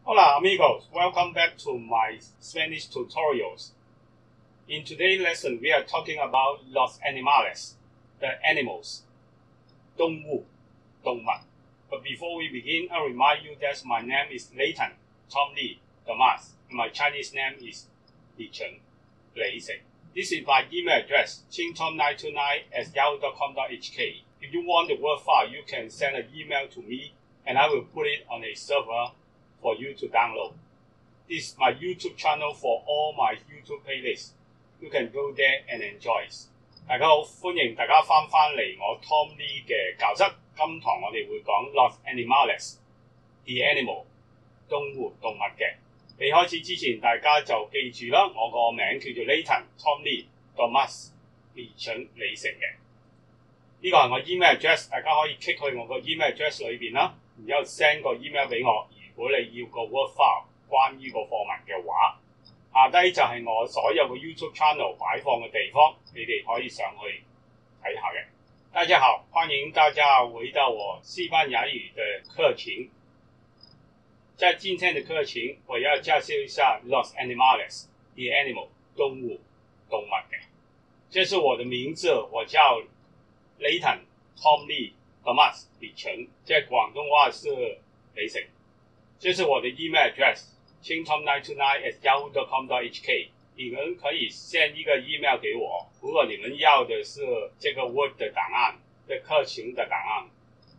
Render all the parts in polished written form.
Hola amigos, welcome back to my Spanish tutorials. In today's lesson, we are talking about los animales, the animals, 动物, 动物. But before we begin, I remind you that my name is Leighton Tom Lee Thomas, and my Chinese name is Li Cheng Lei Seng. This is my email address, qingtom929@yahoo.com.hk. If you want the Word file, you can send an email to me, and I will put it on a server for you to download. This is my YouTube channel for all my YouTube playlists. You can go there and enjoy it. 大家好，歡迎大家翻嚟我 Tom Lee 嘅教室。今堂我哋會講 Los Animales, the animal, 動物嘅。未開始之前，大家就記住啦，我個名叫做 Leighton Tom Lee Thomas 李成李成嘅。呢個係我 email address， 大家可以 click 去我個 email address 裏邊啦，然之後 send 個 email 俾我。如果你要個 Word file 關於個課文嘅話，下低就係我所有嘅 YouTube channel 擺放嘅地方，你哋可以上去睇下嘅。大家好，歡迎大家回到我西班牙語的課程。在今天的課程，我要介紹一下 Los Animales, the animal, 動物嘅。這是我的名字，我叫 Leighton Tom Lee Thomas 李成，在廣東話是李成。這是我的 email address, qingtom929@yahoo.com.hk。你們可以 send 一個 email 給我，如果你們要的是這個 Word 的檔案，這課程的檔案。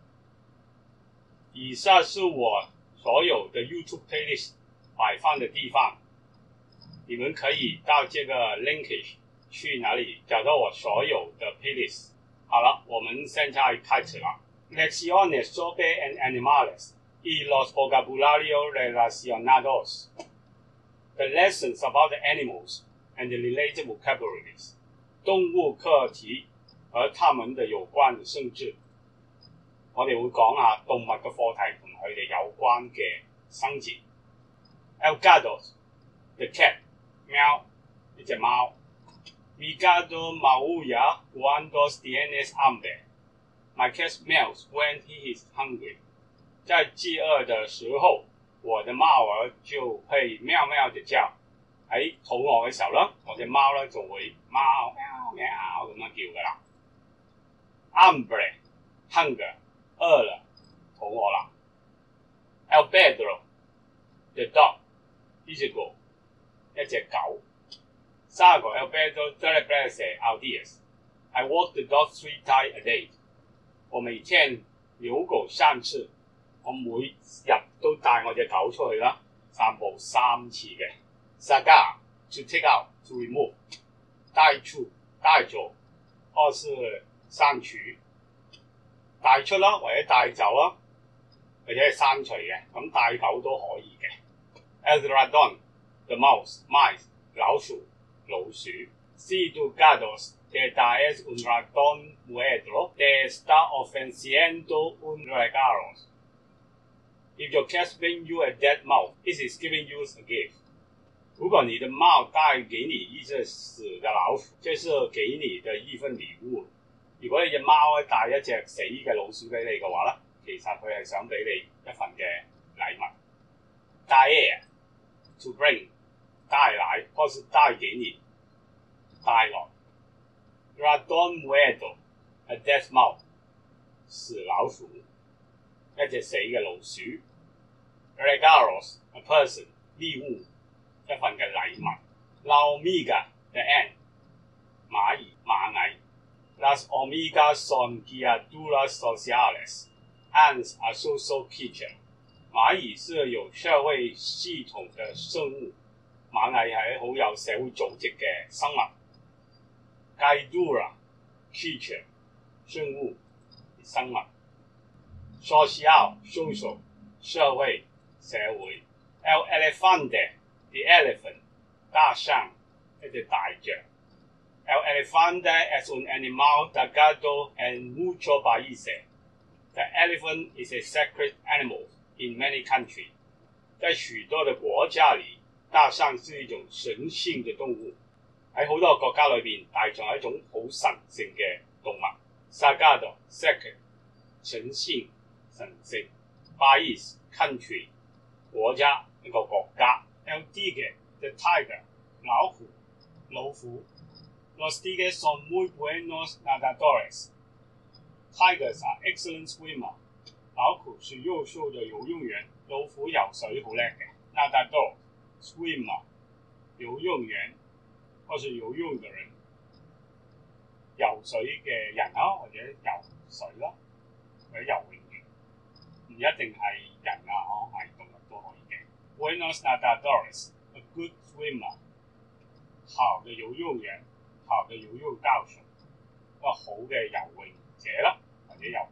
以下是我所有的 YouTube playlist 擺放的地方，你們可以到這個 linkage 去哪裡找到我所有的 playlist。好了，我們現在開始了。Lecciones sobre animales y los vocabularios relacionados. The lessons about the animals and the related vocabularies. 動物課題和它們的有關的性質。我哋會講下動物嘅課題同佢哋有關嘅生字。El gato, the cat, 喵，一隻貓。Mi gato maulla cuando tienes hambre. My cat smells when he is hungry. 在饥餓的時候，我的貓兒就會喵喵地叫。喺肚餓嘅時候咧，我隻貓咧就會貓喵喵咁樣叫噶啦。Hambre, hunger, 餓了，肚餓啦。El perro, the dog, 呢隻狗，一隻狗。Sago, el perro trae ideas. I walk the dog 3 times a day. 我每天遛狗3次。我每日都帶我隻狗出去啦，散步3次嘅。Sacar, to take out, to remove. 帶出，帶走，或是刪除。帶出啦，或者帶走啦，或者係刪除嘅。咁帶狗都可以嘅。El ratón, the mouse, mice, 老鼠。Si tu gato te traes un ratón muerto, te está ofreciendo un regalo. If your cat brings you a dead mouse, it is giving you a gift. 如果你的貓帶給你一隻死嘅老鼠，這是給你的一份禮物。如果你隻貓帶一隻死嘅老鼠俾你嘅話咧，其實佢係想俾你一份嘅禮物。Traer, to bring, 帶來或是帶給你，帶來。Ratón muerto, a dead mouse, 死老鼠，一隻死嘅老鼠。Regalos, a person, 禮物，一份嘅禮物。La hormiga, the ant, 螞蟻。Las hormigas son criaturas sociales. Ants are social creatures. 螞蟻是有社會系統嘅生物，螞蟻係好有社會組織嘅生物。Criatura, creature, 生物，生物。Social, 社會，社會。El elefante, the elephant, 大象，一隻大象。El elefante es un animal sagrado en muchos países. The elephant is a sacred animal in many countries. 在許多的國家裏，大象是一種神聖嘅動物。喺好多國家裏邊，大象係一種好神聖嘅動物。Sagrado, sacred, 神聖，神聖。País, country, 國家一個國家。El tigre the tiger 老虎。Los tigres son muy buenos nadadores. Tigers are excellent swimmers. 老虎是優秀的游泳員，老虎游水好叻嘅。Nadador swimmer 游泳員或是游泳嘅人，游水嘅人啦，或者游水啦，或者游泳員，唔一定係人啊，係動物都可以嘅。Buenos nadadores a good swimmer 好嘅游泳員，好嘅游泳教授，一個好嘅游泳者啦，或者游泳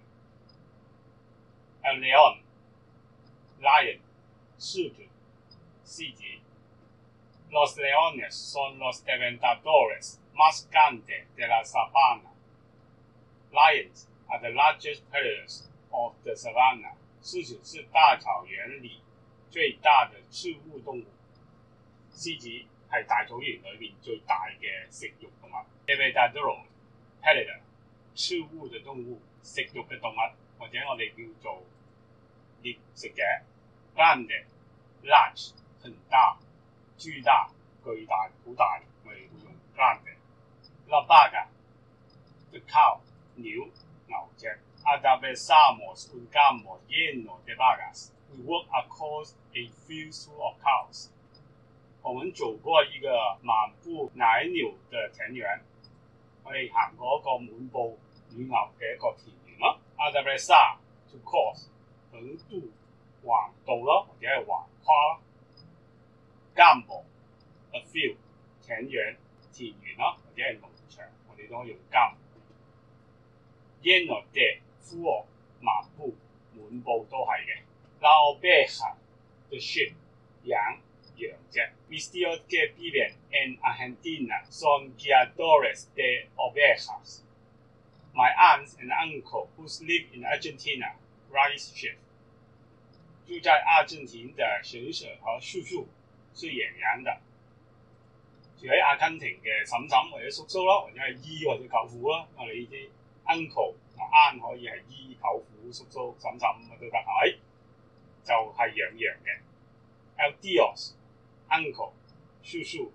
人員。El león lion 獅子，獅子。Los leones son los depredadores más grandes de la sabana. Lions are the largest predators of the savannah. 獅子是大草原裏最大的食物動物。獅子係大草原裏面最大嘅食肉動物。Depredador predator 食物嘅動物，食肉嘅動物，或者我哋叫做獵食者。Grande large 很大。巨大、巨大、好大，我哋會用 grande。La vaca the cow 牛隻。Atravesamos un campo lleno de vacas. We walk across a field full of cows. 我們走過一個滿布奶牛嘅田園，我哋行過一個滿布乳牛嘅一個田園咯。Atravesar to cross 橫渡、橫渡咯，或者係橫跨。Campo a field 田園啦，或者係農場，我哋都可以用 campo。Lleno de full of 滿布滿布都係嘅。La oveja the sheep 羊隻。Vistos que viven en Argentina son criadores de ovejas. My aunts and uncle who live in Argentina raise sheep. 住在阿根廷的嬸嬸和叔叔是養羊的。住喺阿根廷嘅嬸嬸或者叔叔啦，或者係姨或者舅父啦，我哋呢啲 uncle 同 aunt 可以係姨、舅父、叔叔、嬸嬸都得，係就係養羊嘅。El Dios uncle 叔叔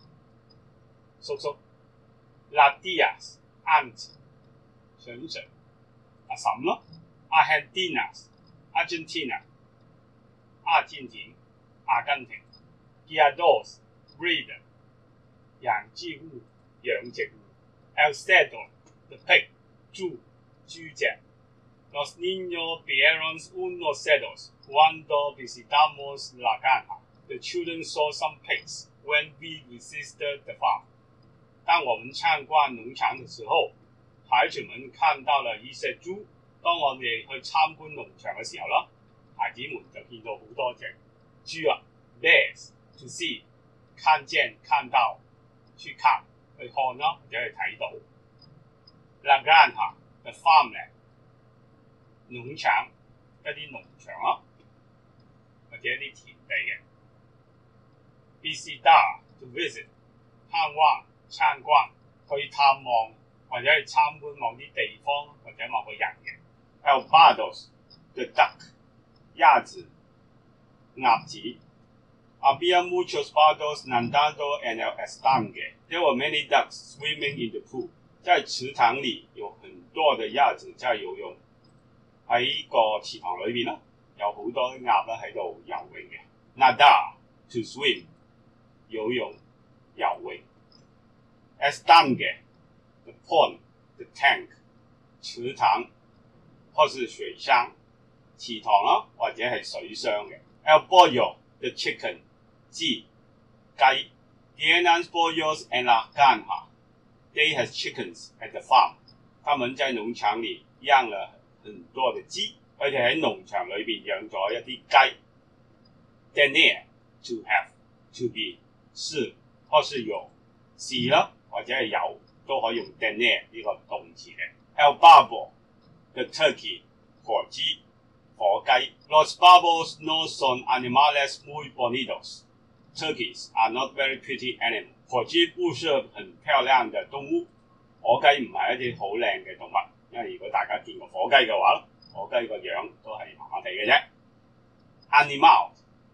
，La tias aunt 嬸阿嬸咯。Argentina 阿根廷。Criadores breed 養殖戶。El cerdo the pig 豬隻。Los niños vieron unos cerdos cuando visitamos la granja. The children saw some pigs when we visited the farm. 當我們參觀農場的時候，孩子們看到了一些豬。當我哋去參觀農場嘅時候啦，孩子們就見到好多隻豬啊。Bears to see 看到去看啦，或者去睇到。La granja the farmland 農場一啲農場咯，或者一啲田地嘅。Visitar to visit 參觀去探望或者去參觀某啲地方或者某個人嘅。El pardos the duck 鴨子。Había muchos pardos nadando en el estanque. There were many ducks swimming in the pool. 在池塘裏有很多的鴨子在游泳。喺個池塘裏邊啦，有好多鴨啦喺度游泳嘅。Nadar to swim 游泳游泳。Estanque the pond the tank 池塘或是水箱。池塘啦，或者係水箱嘅。El pollo the chicken 雞。Tienen pollos en la granja. They have chickens at the farm. 他們在農場裏養了很多嘅雞，佢哋喺農場裏邊養咗一啲雞。Tener to have to be 是或是有，是啦或者係有都可以用 tener 呢個動詞嘅。El pavo the turkey 火雞。Los pavos no son animales muy bonitos. Turkeys are not very pretty animals. 火雞不是很漂亮的動物。火雞唔係一啲好靚嘅動物，因為如果大家見過火雞嘅話，火雞個樣都係麻麻地嘅啫。Animal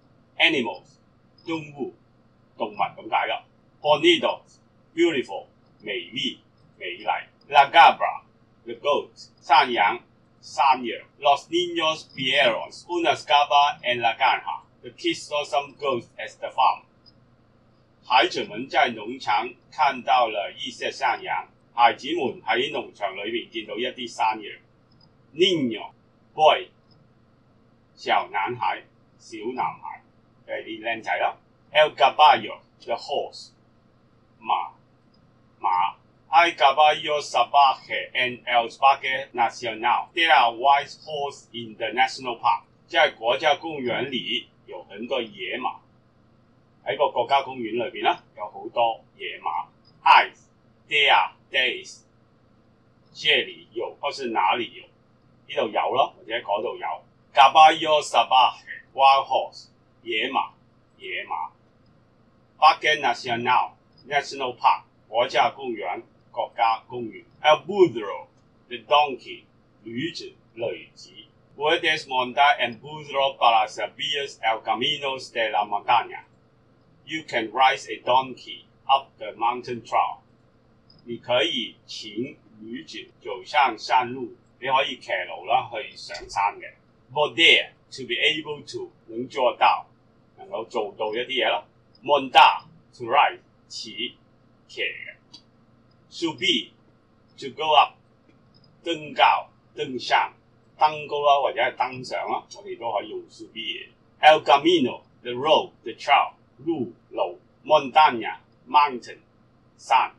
animals 動物動物咁解啦。Bonito beautiful 美麗美麗。La cabra the goat 山羊山羊。Los niños vieron una cabra en la granja. The kids saw some goats at the farm. 孩子們在農場看到了一些山羊。孩子們喺農場裏面見到一啲山羊。Niño boy 小男孩小男孩啲靚仔啦。El caballo the horse 馬。Hay caballos salvajes en el Parque Nacional. There are wild horses in the national park. 在國家公園裡有很多野馬。喺個國家公園裏邊啦，有好多野馬。Eyes there days 這裡有或是哪裡有？呢度有咯，或者嗰度有。Caballos salvajes wild horse 野馬。Parque Nacional National Park 國家公園。國家公園。El burro the donkey 驢子驢子。Puedes montar en burro para subir el camino de la montaña. You can ride a donkey up the mountain trail. 你可以騎驢子走上山路，你可以騎驢啦去上山嘅。Poder to be able to 能做到，能夠做到一啲嘢咯。Montar to ride 騎嘅。Subir to go up 登高登上登高啦或者係登上啦，我哋都可以用 subir。El camino the road the trail 路 montaña mountain 山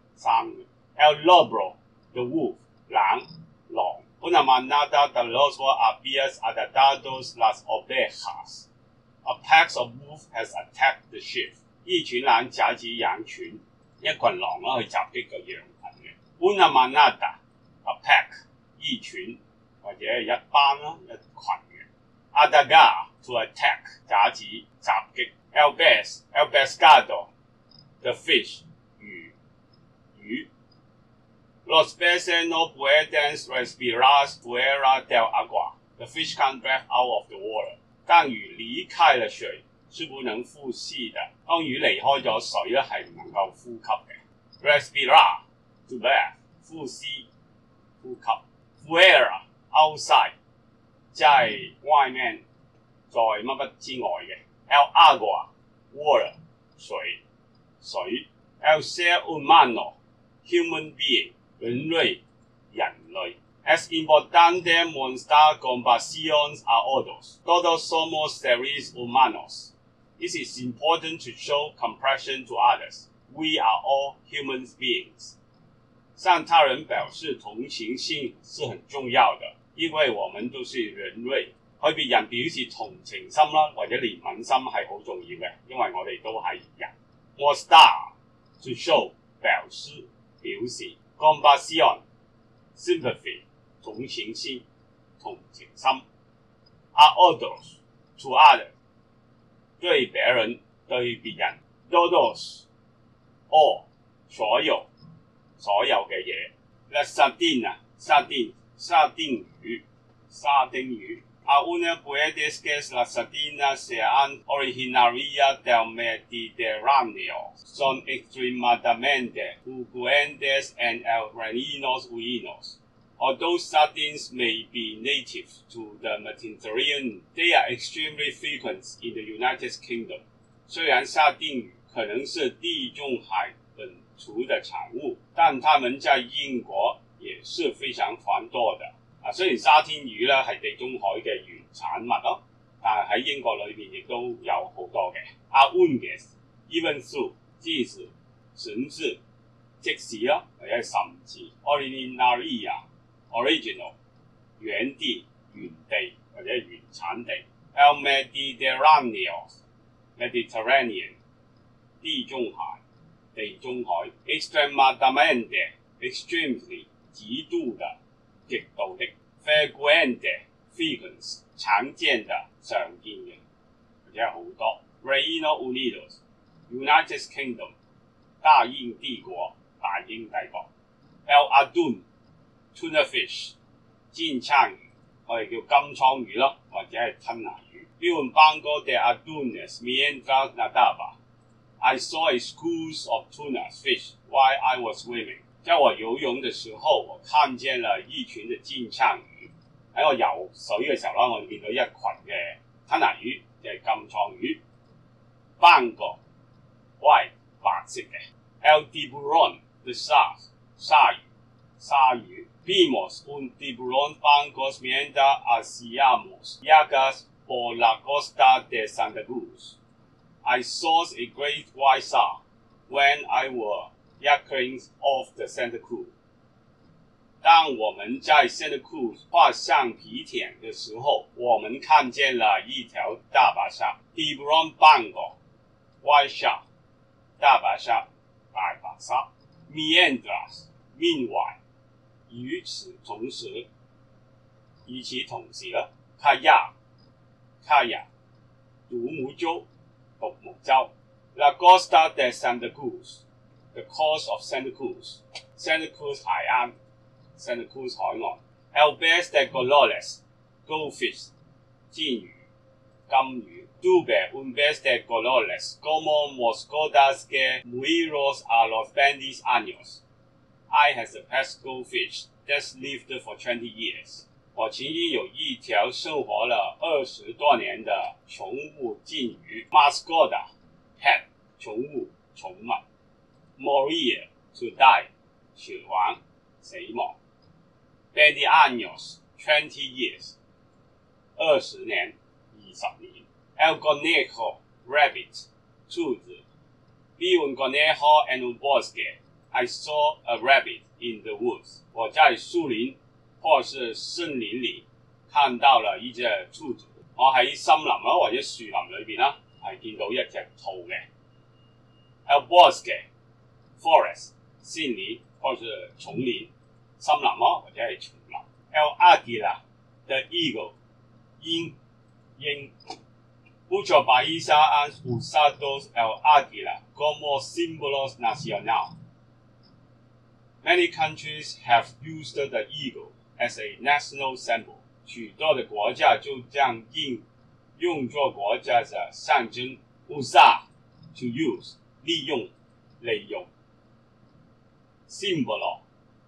El lobo the wolf 狼 Una manada de lobos había atacado las ovejas. A pack of wolves has attacked the sheep. 一群狼夾住羊群，一群狼啦去襲擊個羊群嘅。Una manada a pack 一群或者係一班啦一群嘅。Atacar to attack 夾住襲擊。El pescado the fish 魚。Los peces no pueden respirar fuera del agua. The fish can't breathe out of the water. 當魚離開了水是不能呼吸的。當魚離開咗水咧，係唔能夠呼吸嘅。Respirar to breathe 呼吸呼吸。Fuera outside 在外面，在乜乜之外嘅。El agua water 水。El ser humano human being 人類。Es importante mostrar compasión a otros. Todos somos seres humanos. It is important to show compassion to others. We are all human beings. 向他人表示同情心是很重要的，因為我們都是人類。對別人表示同情心啦，或者憐憫心係好重要嘅，因為我哋都係人。Mostrar to show 表示 compassion sympathy 同情心同情心。A others to others 對別人對別人。Todos all 所有嘅嘢。La sardina 沙丁魚。Aún puedes que las sardinas sean originarias del Mediterráneo. Son extremadamente frecuentes en el Reino Unido. Although sardines may be native to the Mediterranean, they are extremely frequent in the United Kingdom. 雖然沙丁魚可能是地中海本土的產物，但它們在英國也是非常繁多的。雖然沙丁魚咧係地中海嘅原產物咯，但係喺英國裏邊亦都有好多嘅。Aún even though 之字、甚至、即使啦，或者係甚至。Originaria original 原地、原地或者原產地。El Mediterranean 地中海。Extremadamente extremely 極度的。極度的 frequente frequent 常見的常見嘅或者好多 Reino Unido United Kingdom 大英帝國El atún tuna fish 金槍魚我哋叫金槍魚咯，或者係吞拿魚。 vive un banco de atunes mientras nadaba. I saw a schools of tuna fish while I was swimming. 在我游泳的時候，我看見了一群嘅金槍魚。喺我游水嘅時候啦，我見到一群嘅吞拿魚，就係金槍魚。Bango white 白色嘅 ，el tiburón 嘅鯊魚。Vimos un tiburón bancos mientras hacíamos viajes por la costa de Santa Cruz. I saw a great white shark when I was yakking off the Santa Cruz. 当我们在 Santa Cruz 画橡皮艇的时候，我们看见了一条大白鲨 Tiburón bango white shark 大白鲨白白鲨 Mientras meanwhile 與此同時啦 Kayak 獨木舟 La Costa de Santa Cruz The coast of Santa Cruz 海岸 Santa Cruz 海岸 El pez de colores Goldfish 金魚 Tuve un pez de colores como mascotas que murieron a los 20 años. I had a pet goldfish that lived for 20 years. 我曾經有一條生活了20多年的寵物金魚 Mascota pet 寵物 Morir to die 死亡 20 años 20 years 20年 El conejo rabbit 兔子 Vi un conejo en un bosque. I saw a rabbit in the woods. 我在樹林或是森林裏看到了一隻兔子。我喺森林或者樹林裏邊啦，係見到一隻兔嘅。El bosque forest 森林或是叢林，森林或者係叢林。El águila the eagle 鷹。Muchos países han usado el águila como símbolo nacional. Many countries have used the eagle as a national symbol. 許多的國家就將鷹用作國家的象徵。Usar to use 利用 Symbol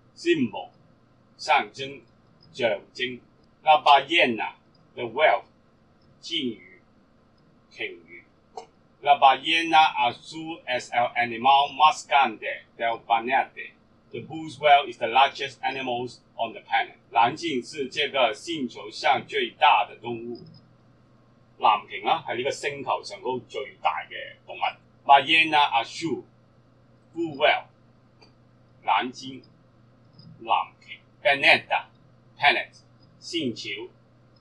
象徵 La ballena the whale 鯨魚 La ballena azul es el animal más grande del planeta. The blue whale is the largest animal on the planet. 藍鯨是這個星球上最大的動物。藍鯨啦，係呢個星球上高最大嘅動物。Ballena azul blue whale 藍鯨藍鯨 planet 星球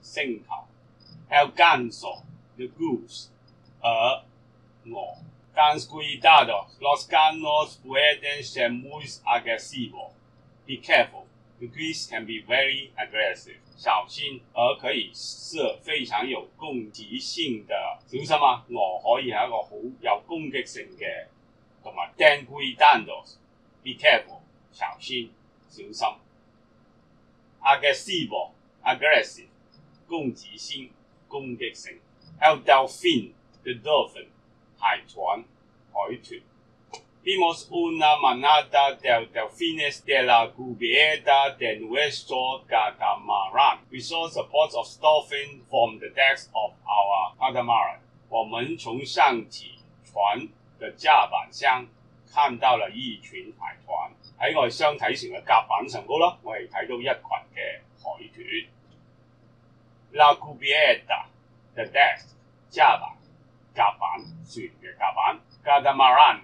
El ganso the goose 鵝 Ten cuidado, los ganos pueden ser muy agresivos. Be careful, the geese can be very aggressive. 小心，鵝可以是非常有攻擊性的。小心啊，鵝可以係一個好有攻擊性嘅動物。Ten cuidado, be careful， 小心，小心。Aggressivo, aggressive， 攻擊性，攻擊性。El delfín, the dolphin， 海豚。Vimos una manada de delfines de la cubierta de nuestro catamarán. We saw the pods of dolphins from the decks of our catamaran. 我們從上體船的甲板上看到了一群海豚。喺我哋雙體船嘅甲板上高啦，我哋睇到一群嘅海豚。La cubierta, the decks 甲板船嘅甲板。Catamaran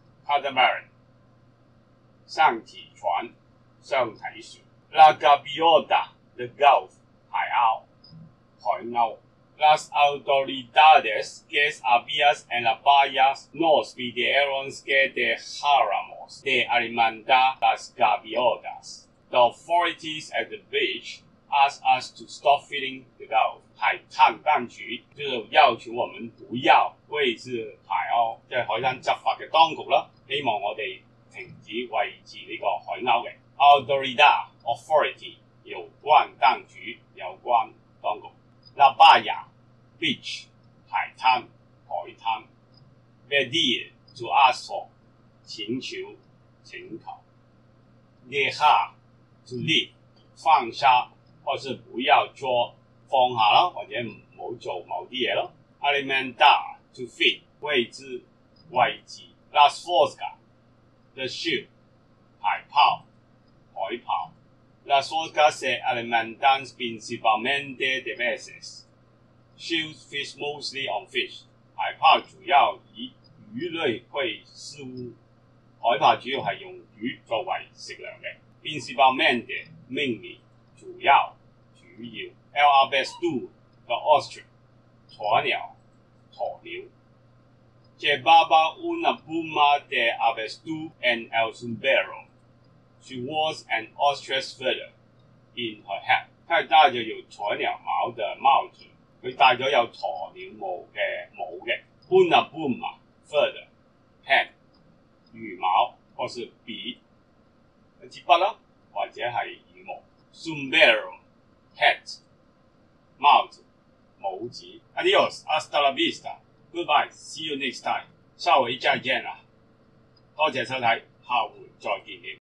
上體船雙體船 La gaviota the gulf 海鷗 Las autoridades que habían en la playa nos pidieron que dejáramos de alimentar las gaviotas. The authorities at the beach asked us to stop feeding the gulf. 海灘當局就要求我們不要餵飼海鷗，即係海灘執法嘅當局啦，希望我哋停止餵飼呢個海鷗嘅。Autoridad authority 有關當局有關當局。La baya beach 海滩海滩 pedir to ask for 请求请求 dejar to leave 放下或是不要做放下咯，或者唔好做某啲嘢咯。alimentar to feed 喂之喂之 las fosgas the ship 海泡海泡 las fosgas se alimentan principalmente de peces shields fish mostly on fish 海泡主要以魚類為食物，海泡主要係用魚作為食糧嘅。principalmente mainly 主要 el avestruz the ostrich 鴕鳥 llevaba una pluma de avestruz en el sombrero. She was an ostrich feather in her hat. 佢戴咗有鴕鳥毛嘅帽子，佢戴咗有鴕鳥毛嘅帽嘅。una pluma feather hat 羽毛或是筆一支筆啦，或者係羽毛。sombrero hat 帽子帽子。Adios, hasta la vista, goodbye, see you next time。下回再見啦，多謝收睇，下回再見了。